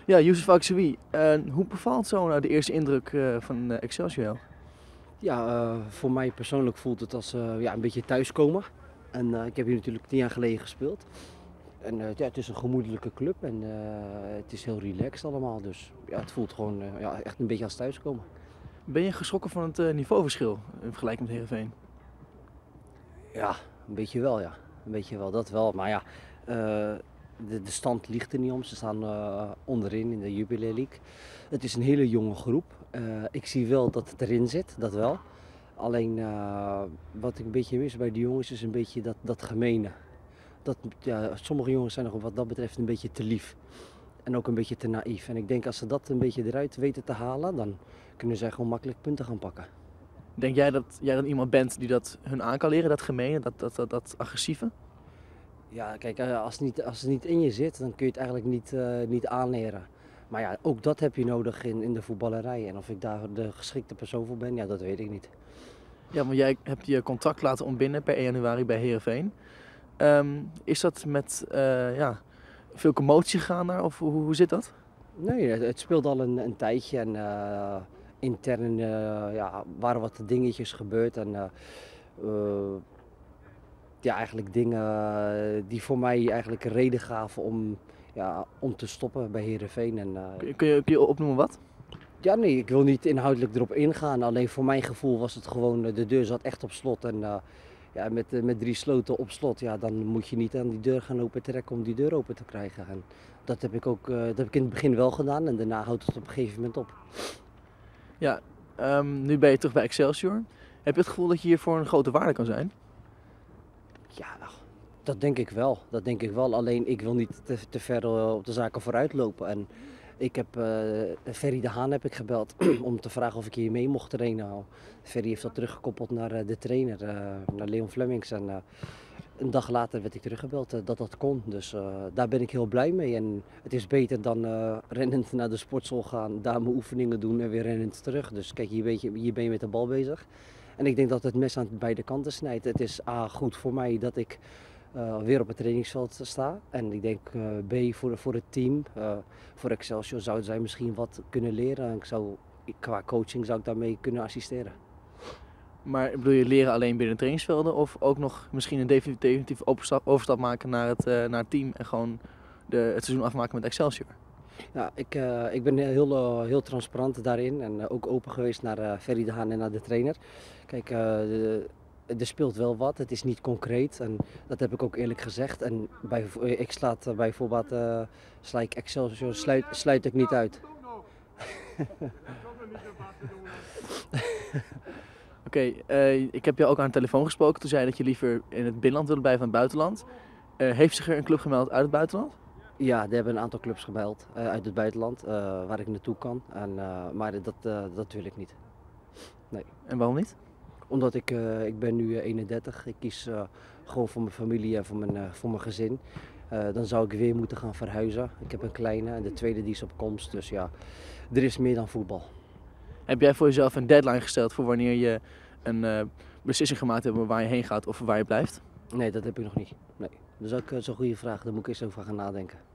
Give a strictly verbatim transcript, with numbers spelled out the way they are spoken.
Ja, Youssef Akshoui, uh, hoe bevalt zo nou de eerste indruk uh, van uh, Excelsior? Ja, uh, voor mij persoonlijk voelt het als uh, ja, een beetje thuiskomen. En uh, ik heb hier natuurlijk tien jaar geleden gespeeld. En uh, ja, het is een gemoedelijke club en uh, het is heel relaxed allemaal. Dus ja, het voelt gewoon uh, ja, echt een beetje als thuiskomen. Ben je geschrokken van het uh, niveauverschil in vergelijking met Heerenveen? Ja, een beetje wel, ja. Een beetje wel, dat wel. Maar ja, uh, de, de stand ligt er niet om. Ze staan uh, onderin in de Jubilee League. Het is een hele jonge groep. Uh, ik zie wel dat het erin zit, dat wel. Alleen uh, wat ik een beetje mis bij die jongens is een beetje dat, dat gemene. Dat, ja, sommige jongens zijn nog wat dat betreft een beetje te lief. En ook een beetje te naïef. En ik denk als ze dat een beetje eruit weten te halen, dan kunnen zij gewoon makkelijk punten gaan pakken. Denk jij dat jij dan iemand bent die dat hun aan kan leren, dat gemene, dat, dat, dat, dat agressieve? Ja, kijk, als het, niet, als het niet in je zit, dan kun je het eigenlijk niet, uh, niet aanleren. Maar ja, ook dat heb je nodig in, in de voetballerij. En of ik daar de geschikte persoon voor ben, ja, dat weet ik niet. Ja, want jij hebt je contract laten ontbinden per één januari bij Heerenveen. Um, is dat met uh, ja, veel commotie gegaan daar, of hoe, hoe zit dat? Nee, het, het speelt al een, een tijdje en uh, intern uh, ja, waren wat dingetjes gebeurd. En, uh, uh, ja, eigenlijk dingen die voor mij eigenlijk een reden gaven om, ja, om te stoppen bij Heerenveen. En, uh, kun, je, kun je opnoemen wat? Ja, nee, ik wil niet inhoudelijk erop ingaan. Alleen voor mijn gevoel was het gewoon, de deur zat echt op slot. En uh, ja, met, met drie sloten op slot, ja, dan moet je niet aan die deur gaan lopen trekken om die deur open te krijgen. En dat heb ik ook uh, dat heb ik in het begin wel gedaan en daarna houdt het op een gegeven moment op. Ja, um, nu ben je terug bij Excelsior. Heb je het gevoel dat je hier voor een grote waarde kan zijn? Ja, dat denk ik wel. Dat denk ik wel. Alleen ik wil niet te, te ver op de zaken vooruit lopen. En ik heb uh, Ferry de Haan heb ik gebeld om te vragen of ik hier mee mocht trainen. Ferry heeft dat teruggekoppeld naar uh, de trainer, uh, naar Leon Flemings. En uh, een dag later werd ik teruggebeld uh, dat dat kon. Dus uh, daar ben ik heel blij mee. En het is beter dan uh, rennend naar de sportschool gaan, daar mijn oefeningen doen en weer rennend terug. Dus kijk, hier, weet je, hier ben je met de bal bezig. En ik denk dat het mes aan beide kanten snijdt. Het is A, goed voor mij dat ik uh, weer op het trainingsveld sta. En ik denk uh, B, voor, voor het team, uh, voor Excelsior zouden zij misschien wat kunnen leren. En ik zou, qua coaching zou ik daarmee kunnen assisteren. Maar bedoel je leren alleen binnen trainingsvelden of ook nog misschien een definitief overstap, overstap maken naar het, uh, naar het team en gewoon de, het seizoen afmaken met Excelsior? Ja, ik, uh, ik ben heel, uh, heel transparant daarin en uh, ook open geweest naar uh, Ferry de Haan en naar de trainer. Kijk, uh, de, er speelt wel wat, het is niet concreet en dat heb ik ook eerlijk gezegd. En bij, ik slaat uh, bijvoorbeeld, uh, sla ik Excelsior, sluit, sluit ik niet uit. Oké, okay, uh, ik heb jou ook aan de telefoon gesproken. Toen zei je dat je liever in het binnenland wilde blijven dan het buitenland. Uh, heeft zich er een club gemeld uit het buitenland? Ja, er hebben een aantal clubs gebeld uh, uit het buitenland uh, waar ik naartoe kan. En, uh, maar dat, uh, dat wil ik niet. Nee. En waarom niet? Omdat ik, uh, ik ben nu eenendertig. Ik kies uh, gewoon voor mijn familie en voor mijn, uh, voor mijn gezin. Uh, dan zou ik weer moeten gaan verhuizen. Ik heb een kleine en de tweede die is op komst. Dus ja, er is meer dan voetbal. Heb jij voor jezelf een deadline gesteld voor wanneer je een uh, beslissing gemaakt hebt waar je heen gaat of waar je blijft? Nee, dat heb ik nog niet. Nee. Dat is ook uh, zo'n goede vraag. Daar moet ik eens over gaan nadenken.